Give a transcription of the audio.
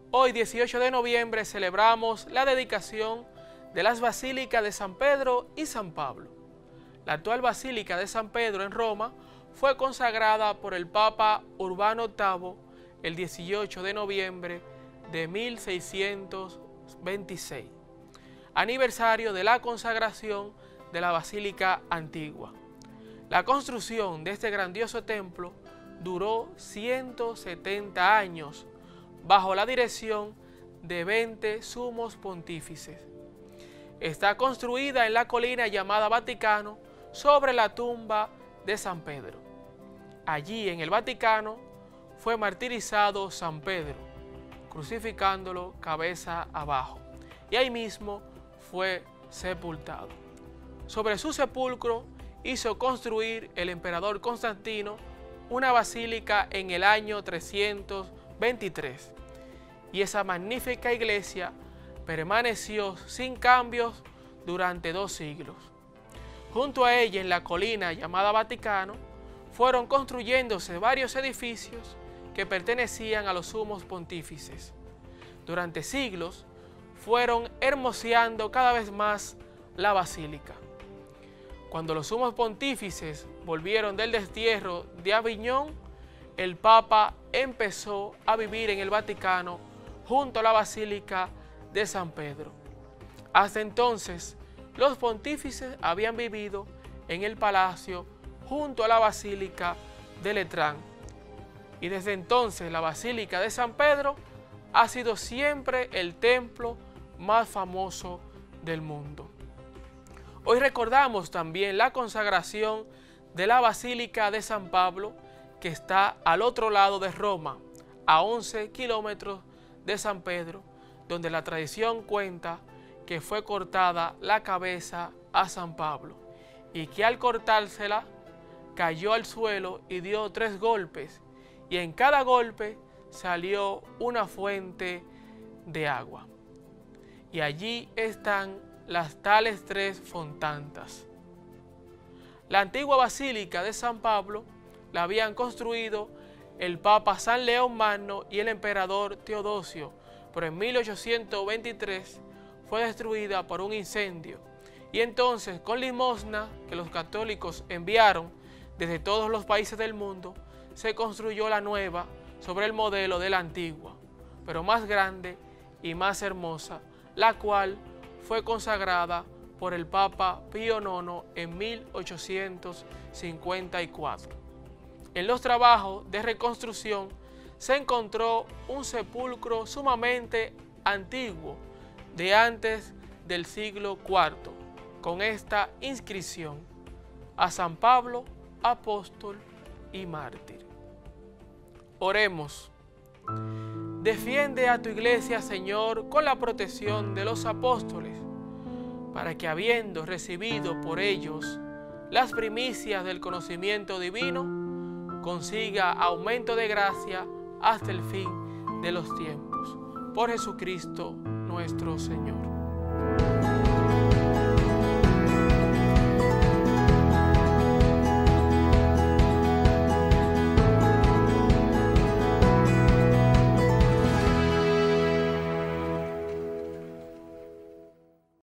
Hoy, 18 de noviembre, celebramos la dedicación de las basílicas de San Pedro y San Pablo. La actual Basílica de San Pedro en Roma fue consagrada por el Papa Urbano VIII el 18 de noviembre de 1626, aniversario de la consagración de la Basílica Antigua. La construcción de este grandioso templo duró 170 años bajo la dirección de 20 sumos pontífices. Está construida en la colina llamada Vaticano sobre la tumba de San Pedro. Allí en el Vaticano fue martirizado San Pedro, crucificándolo cabeza abajo, y ahí mismo fue sepultado. Sobre su sepulcro hizo construir el emperador Constantino una basílica en el año 323, y esa magnífica iglesia permaneció sin cambios durante 2 siglos. Junto a ella, en la colina llamada Vaticano, fueron construyéndose varios edificios que pertenecían a los sumos pontífices. Durante siglos fueron hermoseando cada vez más la basílica. Cuando los sumos pontífices volvieron del destierro de Aviñón, el Papa empezó a vivir en el Vaticano junto a la Basílica de San Pedro. Hasta entonces, los pontífices habían vivido en el palacio junto a la Basílica de Letrán. Y desde entonces la Basílica de San Pedro ha sido siempre el templo más famoso del mundo. Hoy recordamos también la consagración de la Basílica de San Pablo, que está al otro lado de Roma, a 11 kilómetros de San Pedro, donde la tradición cuenta que fue cortada la cabeza a San Pablo y que al cortársela cayó al suelo y dio 3 golpes, y en cada golpe salió una fuente de agua. Y allí están las tales 3 fontantas. La antigua Basílica de San Pablo la habían construido el Papa San León Magno y el emperador Teodosio, pero en 1823 fue destruida por un incendio, y entonces con limosna que los católicos enviaron desde todos los países del mundo, se construyó la nueva sobre el modelo de la antigua, pero más grande y más hermosa, la cual fue consagrada por el Papa Pío IX en 1854. En los trabajos de reconstrucción se encontró un sepulcro sumamente antiguo de antes del siglo IV, con esta inscripción: a San Pablo, apóstol y mártir. Oremos. Defiende a tu iglesia, Señor, con la protección de los apóstoles, para que, habiendo recibido por ellos las primicias del conocimiento divino, consiga aumento de gracia hasta el fin de los tiempos. Por Jesucristo nuestro Señor.